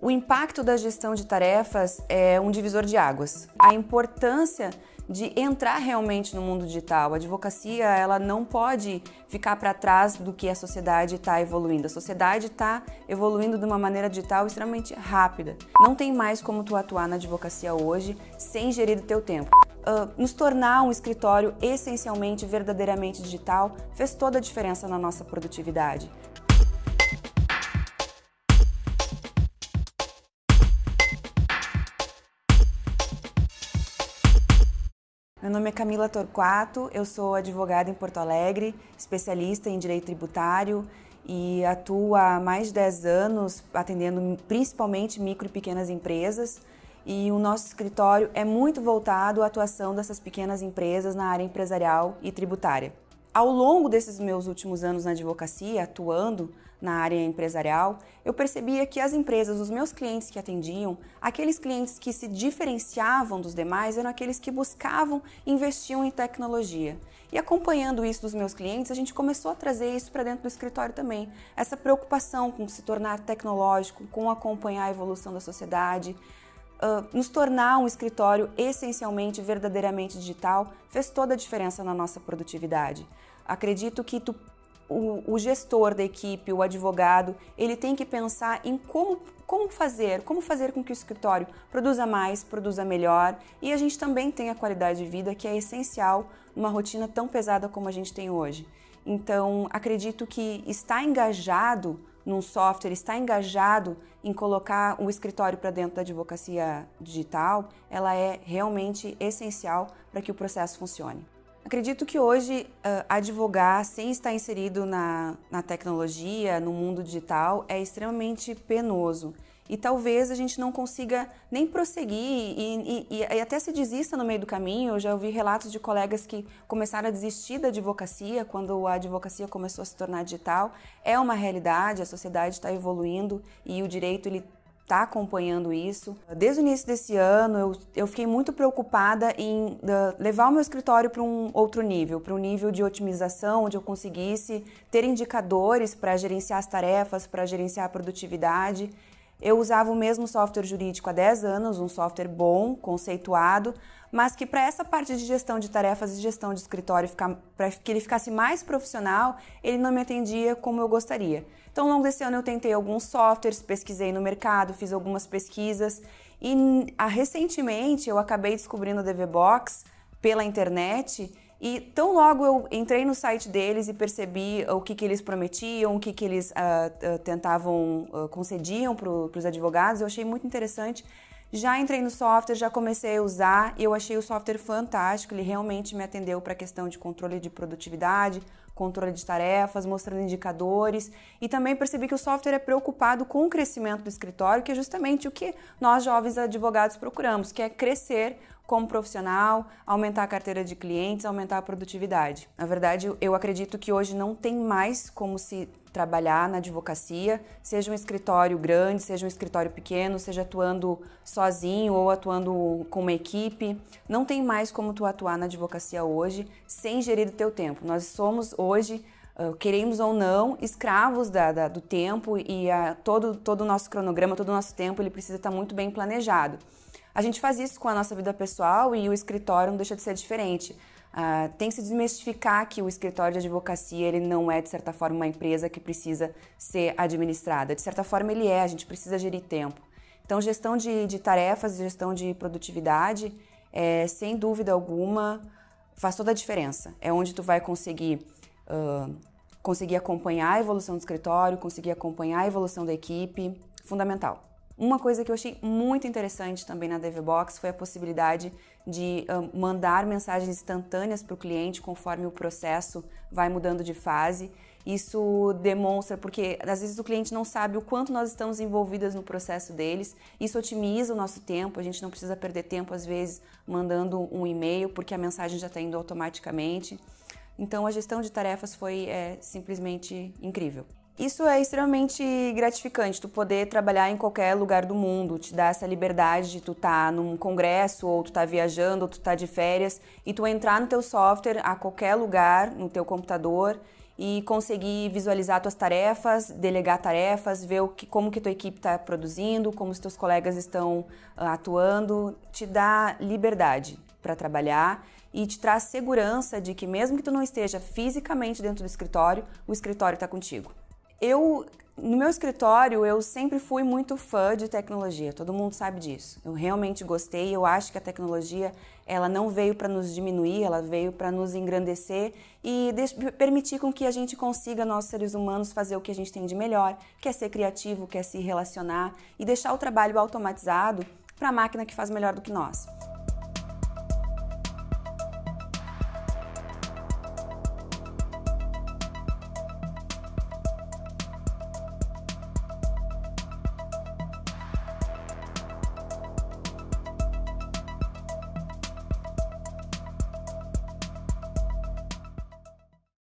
O impacto da gestão de tarefas é um divisor de águas. A importância de entrar realmente no mundo digital. A advocacia, ela não pode ficar para trás do que a sociedade está evoluindo. A sociedade está evoluindo de uma maneira digital extremamente rápida. Não tem mais como tu atuar na advocacia hoje sem gerir o teu tempo. Nos tornar um escritório essencialmente, verdadeiramente digital fez toda a diferença na nossa produtividade. Meu nome é Camila Torquato, eu sou advogada em Porto Alegre, especialista em direito tributário e atuo há mais de 10 anos atendendo principalmente micro e pequenas empresas, e o nosso escritório é muito voltado à atuação dessas pequenas empresas na área empresarial e tributária. Ao longo desses meus últimos anos na advocacia, atuando na área empresarial, eu percebia que as empresas, os meus clientes que atendiam, aqueles clientes que se diferenciavam dos demais eram aqueles que buscavam e investiam em tecnologia. E acompanhando isso dos meus clientes, a gente começou a trazer isso para dentro do escritório também. Essa preocupação com se tornar tecnológico, com acompanhar a evolução da sociedade, nos tornar um escritório essencialmente, verdadeiramente digital, fez toda a diferença na nossa produtividade. Acredito que o gestor da equipe, o advogado, ele tem que pensar em como fazer com que o escritório produza mais, produza melhor, e a gente também tenha a qualidade de vida que é essencial numa rotina tão pesada como a gente tem hoje. Então, acredito que estar engajado num software, estar engajado em colocar o escritório para dentro da advocacia digital, ela é realmente essencial para que o processo funcione. Acredito que hoje advogar sem estar inserido na tecnologia, no mundo digital, é extremamente penoso. E talvez a gente não consiga nem prosseguir e até se desista no meio do caminho. Eu já ouvi relatos de colegas que começaram a desistir da advocacia quando a advocacia começou a se tornar digital. É uma realidade, a sociedade está evoluindo e o direito ele está acompanhando isso. Desde o início desse ano, eu fiquei muito preocupada em levar o meu escritório para um outro nível, para um nível de otimização, onde eu conseguisse ter indicadores para gerenciar as tarefas, para gerenciar a produtividade. Eu usava o mesmo software jurídico há 10 anos, um software bom, conceituado, mas que para essa parte de gestão de tarefas e gestão de escritório, para que ele ficasse mais profissional, ele não me atendia como eu gostaria. Então, ao longo desse ano eu tentei alguns softwares, pesquisei no mercado, fiz algumas pesquisas e recentemente eu acabei descobrindo o DVBox pela internet. E tão logo eu entrei no site deles e percebi o que eles prometiam, o que eles concediam para os advogados, eu achei muito interessante. Já entrei no software, já comecei a usar e eu achei o software fantástico, ele realmente me atendeu para a questão de controle de produtividade, controle de tarefas, mostrando indicadores, e também percebi que o software é preocupado com o crescimento do escritório, que é justamente o que nós jovens advogados procuramos, que é crescer como profissional, aumentar a carteira de clientes, aumentar a produtividade. Na verdade, eu acredito que hoje não tem mais como se trabalhar na advocacia, seja um escritório grande, seja um escritório pequeno, seja atuando sozinho ou atuando com uma equipe. Não tem mais como tu atuar na advocacia hoje sem gerir o teu tempo. Nós somos hoje, queremos ou não, escravos do tempo e todo o nosso cronograma, todo o nosso tempo, ele precisa estar muito bem planejado. A gente faz isso com a nossa vida pessoal e o escritório não deixa de ser diferente. Tem que se desmistificar que o escritório de advocacia ele não é, de certa forma, uma empresa que precisa ser administrada. De certa forma, ele é, a gente precisa gerir tempo. Então, gestão de tarefas, gestão de produtividade, sem dúvida alguma, faz toda a diferença. É onde tu vai conseguir acompanhar a evolução do escritório, conseguir acompanhar a evolução da equipe, fundamental. Uma coisa que eu achei muito interessante também na DVBox foi a possibilidade de mandar mensagens instantâneas para o cliente conforme o processo vai mudando de fase. Isso demonstra, porque às vezes o cliente não sabe o quanto nós estamos envolvidas no processo deles. Isso otimiza o nosso tempo, a gente não precisa perder tempo às vezes mandando um e-mail, porque a mensagem já está indo automaticamente. Então a gestão de tarefas foi simplesmente incrível. Isso é extremamente gratificante, tu poder trabalhar em qualquer lugar do mundo, te dá essa liberdade de tu estar num congresso, ou tu tá viajando, ou tu tá de férias, e tu entrar no teu software a qualquer lugar, no teu computador, e conseguir visualizar tuas tarefas, delegar tarefas, ver como que tua equipe está produzindo, como os teus colegas estão atuando, te dá liberdade para trabalhar e te traz segurança de que mesmo que tu não esteja fisicamente dentro do escritório, o escritório está contigo. No meu escritório, eu sempre fui muito fã de tecnologia, todo mundo sabe disso. Eu realmente gostei, eu acho que a tecnologia ela não veio para nos diminuir, ela veio para nos engrandecer e permitir com que a gente consiga, nós seres humanos, fazer o que a gente tem de melhor, que é ser criativo, que é se relacionar e deixar o trabalho automatizado para a máquina que faz melhor do que nós.